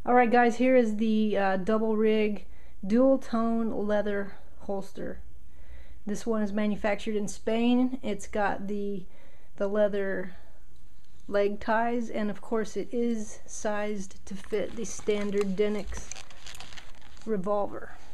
Alright guys, here is the double rig dual tone leather holster. This one is manufactured in Spain. It's got the leather leg ties, and of course it is sized to fit the standard Denix revolver.